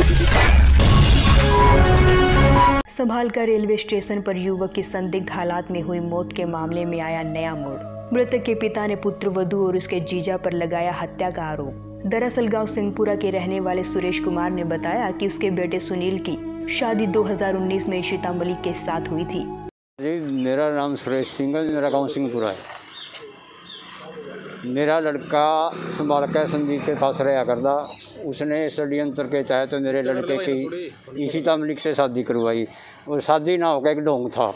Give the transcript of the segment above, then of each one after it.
संभालका railway station पर युवक की संदिग्ध हालात में हुई मौत के मामले में आया नया मोड़। मृतक के पिता ने पुत्रवधू और उसके जीजा पर लगाया हत्या का आरोप। दरअसल गांव सिंहपुरा के रहने वाले सुरेश कुमार ने बताया कि उसके बेटे सुनील की शादी 2019 में इशिता मलिक के साथ हुई थी। जी, मेरा नाम सुरेश सिंह है, मेरा गांव सिंहपुरा है। मेरा लड़का संभालका संदीप के पास रहा करता। उसने षड्यंत्र के तहत तो मेरे लड़के की इशिता मलिक से शादी करवाई और शादी ना होकर एक ढोंग था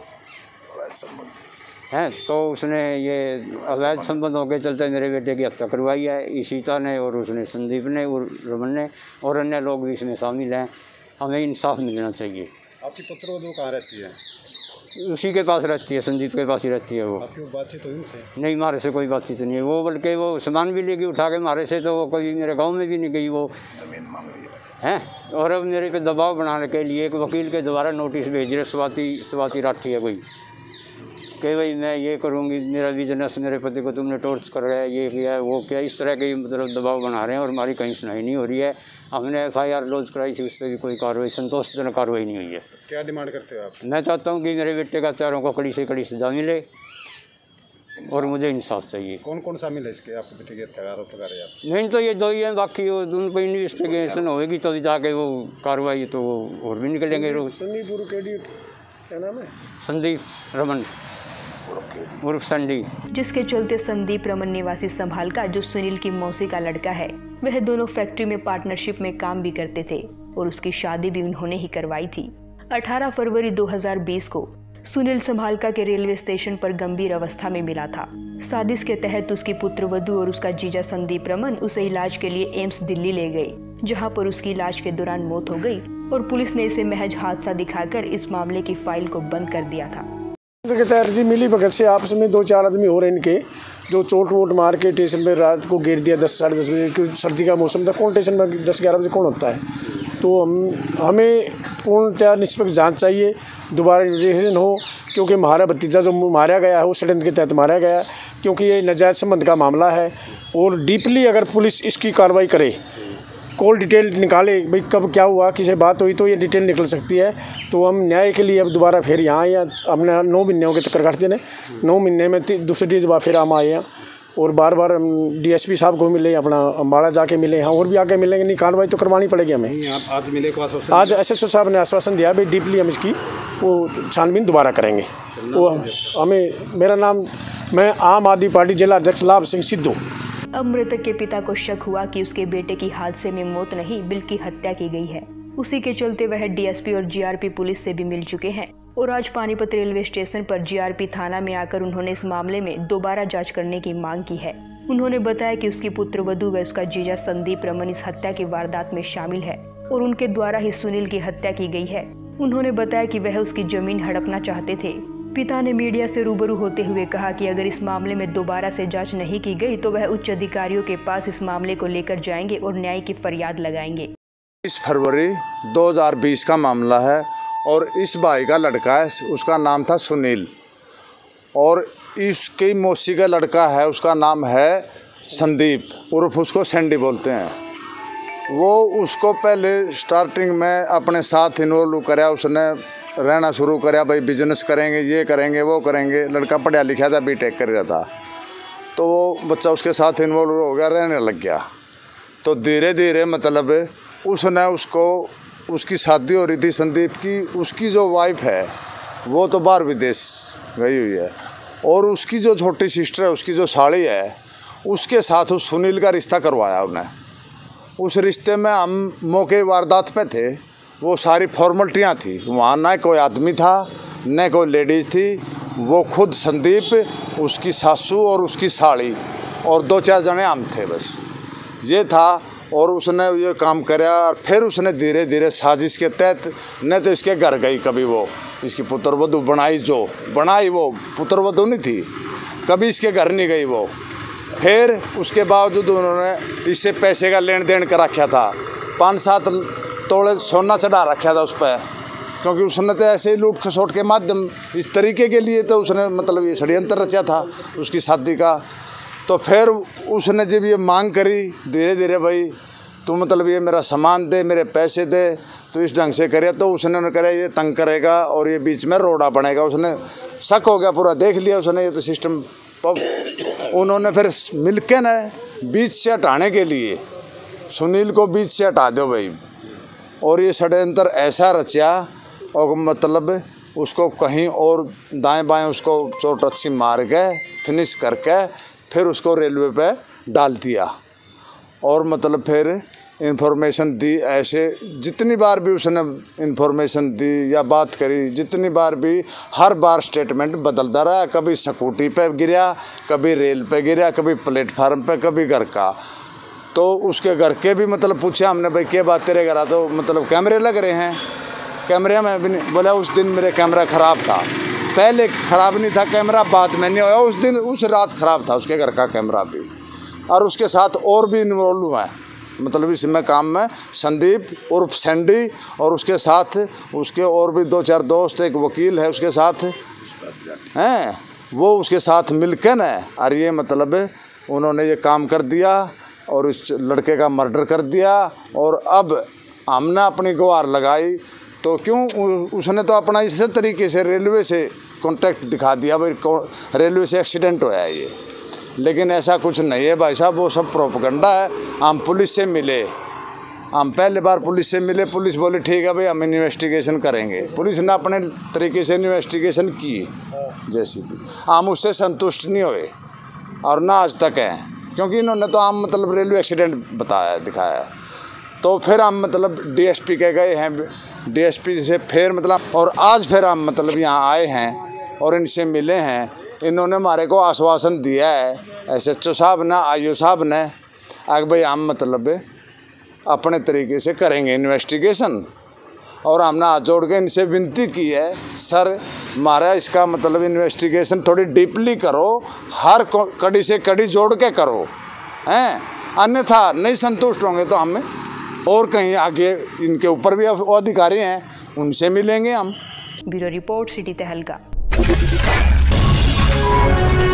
हैं, तो उसने ये अवैध संबंधों के चलते मेरे बेटे की हत्या करवाई है। इशिता ने और उसने संदीप ने और रमन ने और अन्य लोग भी इसमें शामिल हैं। हमें इंसाफ मिलना चाहिए। आपकी पुत्रवधू कहाँ रहती है? उसी के पास रहती है, संदीप के पास ही रहती है। वो आपकी बातचीत हुई उनसे? नहीं, हमारे से कोई बातचीत नहीं है। वो बल्कि वो सामान भी लेके उठा के हमारे से, तो वो कभी मेरे गांव में भी नहीं गई वो हैं। और अब मेरे पे दबाव बनाने के लिए एक वकील के द्वारा नोटिस भेज रहे। स्वाति राठी है कोई कि भाई मैं ये करूँगी, मेरा बिजनेस, मेरे पति को तुमने टॉर्च कर रहा है, ये किया है, वो किया, इस तरह के मतलब दबाव बना रहे हैं और हमारी कहीं सुनाई नहीं हो रही है। हमने FIR लॉन्च कराई थी, उस पर भी कोई कार्रवाई, संतोषजनक कार्रवाई नहीं हुई है। क्या डिमांड करते हो आप? मैं चाहता हूँ कि मेरे बेटे का हत्यारों को कड़ी से कड़ी सजा मिले और मुझे इंसाफ चाहिए। कौन कौन शामिल है इसके? आपके बेटे के हत्यारों लगा रहे हैं? नहीं तो ये दो ही हैं, बाकी वो उन पर इन्वेस्टिगेशन होगी तभी जाके वो कार्रवाई, तो वो और भी निकलेंगे रोज। क्या नाम है? संदीप रमन उर्फ संडी, जिसके चलते संदीप रमन निवासी संभालका, जो सुनील की मौसी का लड़का है, वह दोनों फैक्ट्री में पार्टनरशिप में काम भी करते थे और उसकी शादी भी उन्होंने ही करवाई थी। 18 फरवरी 2020 को सुनील संभालका के रेलवे स्टेशन पर गंभीर अवस्था में मिला था। साजिश के तहत उसकी पुत्रवधू और उसका जीजा संदीप रमन उसे इलाज के लिए एम्स दिल्ली ले गए, जहां पर उसकी इलाज के दौरान मौत हो गई और पुलिस ने इसे महज हादसा दिखाकर इस मामले की फाइल को बंद कर दिया था। जी, मिली भगत से आपस में 2-4 आदमी हो रहे इनके, जो चोट वोट मार के स्टेशन पे रात को घेर दिया 10 साढ़े 10 बजे, क्योंकि सर्दी का मौसम था। कौन स्टेशन में 10-11 बजे कौन होता है? तो हमें पूर्णतः निष्पक्ष जांच चाहिए, दोबारा इन्वेस्टिगेशन हो, क्योंकि हमारा भतीजा जो मारा गया है वो षड्यंत्र के तहत मारा गया है, क्योंकि ये नाजायज संबंध का मामला है। और डीपली अगर पुलिस इसकी कार्रवाई करे, कॉल डिटेल निकाले, भाई कब क्या हुआ, किसी बात हुई, तो ये डिटेल निकल सकती है। तो हम न्याय के लिए अब दोबारा फिर यहाँ आए हैं। हमने 9 महीने हो गए चक्कर काटते ने, 9 महीने में दूसरी बार फिर हम आए हैं और बार बार हम DSP साहब को मिले, अपना अम्बाड़ा जाके मिले, हाँ और भी आगे मिलेंगे। नहीं, कार्रवाई तो करवानी पड़ेगी हमें। आज मिले को आश्वासन? आज SHO साहब ने आश्वासन दिया भाई डीपली हम इसकी वो छानबीन दोबारा करेंगे। वो हमें, मेरा नाम, मैं आम आदमी पार्टी जिला अध्यक्ष लाभ सिंह सिद्धू। अब मृतक के पिता को शक हुआ कि उसके बेटे की हादसे में मौत नहीं बल्कि हत्या की गई है। उसी के चलते वह DSP और GRP पुलिस से भी मिल चुके हैं और आज पानीपत रेलवे स्टेशन पर GRP थाना में आकर उन्होंने इस मामले में दोबारा जांच करने की मांग की है। उन्होंने बताया कि उसकी पुत्रवधू व उसका जीजा संदीप रमन इस हत्या की वारदात में शामिल है और उनके द्वारा ही सुनील की हत्या की गई है। उन्होंने बताया कि वह उसकी जमीन हड़पना चाहते थे। पिता ने मीडिया से रूबरू होते हुए कहा कि अगर इस मामले में दोबारा से जांच नहीं की गई तो वह उच्च अधिकारियों के पास इस मामले को लेकर जाएंगे और न्याय की फरियाद लगाएंगे। 20 फरवरी 2020 का मामला है और इस भाई का लड़का है, उसका नाम था सुनील, और इसकी मौसी का लड़का है, उसका नाम है संदीप उर्फ उसको सैंडी बोलते हैं। वो उसको पहले स्टार्टिंग में अपने साथ इन्वॉल्व कराया, उसने रहना शुरू कराया, भाई बिजनेस करेंगे, ये करेंगे, वो करेंगे। लड़का पढ़ा लिखा था, B.Tech कर रहा था, तो वो बच्चा उसके साथ इन्वॉल्व हो गया, रहने लग गया। तो धीरे धीरे मतलब उसने उसको, उसकी शादी हो रही थी संदीप की, उसकी जो वाइफ है वो तो बाहर विदेश गई हुई है, और उसकी जो छोटी सिस्टर है, उसकी जो साली है, उसके साथ उस सुनील का रिश्ता करवाया उन्हें। उस रिश्ते में हम मौके वारदात पे थे, वो सारी फॉर्मलिटियाँ थी, वहाँ ना कोई आदमी था न कोई लेडीज़ थी। वो खुद संदीप, उसकी सासू और उसकी साली और 2-4 जने हम थे, बस ये था। और उसने ये काम कराया और फिर उसने धीरे धीरे साजिश के तहत, न तो इसके घर गई कभी, वो इसकी पुत्रवधू बनाई, जो बनाई वो पुत्रवधू नहीं थी, कभी इसके घर नहीं गई वो। फिर उसके बावजूद उन्होंने इससे पैसे का लेन देन कर रखा था, 5-7 तोले सोना चढ़ा रखा था उस पर, क्योंकि उसने तो ऐसे ही लूट खसोट के माध्यम इस तरीके के लिए तो उसने मतलब ये षड्यंत्र रचा था उसकी शादी का। तो फिर उसने जब ये मांग करी धीरे धीरे भाई, तो मतलब ये मेरा सामान दे, मेरे पैसे दे, तो इस ढंग से करे। तो उसने करा ये तंग करेगा और ये बीच में रोड़ा बनेगा। उसने शक हो गया, पूरा देख लिया उसने ये तो सिस्टम। उन्होंने फिर मिलके ना बीच से हटाने के लिए सुनील को बीच से हटा दो भाई, और ये षड्यंत्र ऐसा रचा और मतलब उसको कहीं और दाएं बाएं उसको चोट अच्छी मार के फिनिश करके फिर उसको रेलवे पे डाल दिया। और मतलब फिर इन्फॉर्मेशन दी, ऐसे जितनी बार भी उसने इन्फॉर्मेशन दी या बात करी, जितनी बार भी, हर बार स्टेटमेंट बदलता रहा। कभी स्कूटी पे गिरा, कभी रेल पे गिरा, कभी प्लेटफार्म पे, कभी घर का। तो उसके घर के भी मतलब पूछा हमने, भाई क्या बात तेरे घर? तो मतलब कैमरे लग रहे हैं, कैमरे में भी नहीं। बोला उस दिन मेरे कैमरा ख़राब था, पहले ख़राब नहीं था कैमरा, बाद में नहीं होया। उस दिन उस रात ख़राब था उसके घर का कैमरा भी। और उसके साथ और भी इन्वॉल्व हुआ है मतलब इसमें काम में, संदीप उर्फ सैंडी, और उसके साथ उसके और भी 2-4 दोस्त, एक वकील है उसके साथ हैं, वो उसके साथ मिलकर न और ये मतलब उन्होंने ये काम कर दिया और इस लड़के का मर्डर कर दिया। और अब हमने अपनी गुहार लगाई तो क्यों, उसने तो अपना इस तरीके से रेलवे से कॉन्टैक्ट दिखा दिया, भाई रेलवे से एक्सीडेंट हुआ है ये। लेकिन ऐसा कुछ नहीं है भाई साहब, वो सब प्रोपेगेंडा है। हम पुलिस से मिले, हम पहले बार पुलिस से मिले, पुलिस बोली ठीक है भाई हम इन्वेस्टिगेशन करेंगे। पुलिस ने अपने तरीके से इन्वेस्टिगेशन की जैसी भी, हम उससे संतुष्ट नहीं हुए और ना आज तक हैं, क्योंकि इन्होंने तो हम मतलब रेलवे एक्सीडेंट बताया दिखाया। तो फिर हम मतलब डीएसपी के गए हैं, डीएसपी से फिर मतलब, और आज फिर हम मतलब यहाँ आए हैं और इनसे मिले हैं। इन्होंने हमारे को आश्वासन दिया है एसएचओ साहब ने, आईओ साहब ने, आगे भाई हम मतलब अपने तरीके से करेंगे इन्वेस्टिगेशन। और हमने हाथ जोड़ के इनसे विनती की है, सर हमारा इसका मतलब इन्वेस्टिगेशन थोड़ी डीपली करो, हर कड़ी से कड़ी जोड़ के करो हैं, अन्यथा नहीं संतुष्ट होंगे तो हमें और कहीं आगे इनके ऊपर भी अधिकारी हैं उनसे मिलेंगे हम। ब्यूरो रिपोर्ट, सिटी तहलका।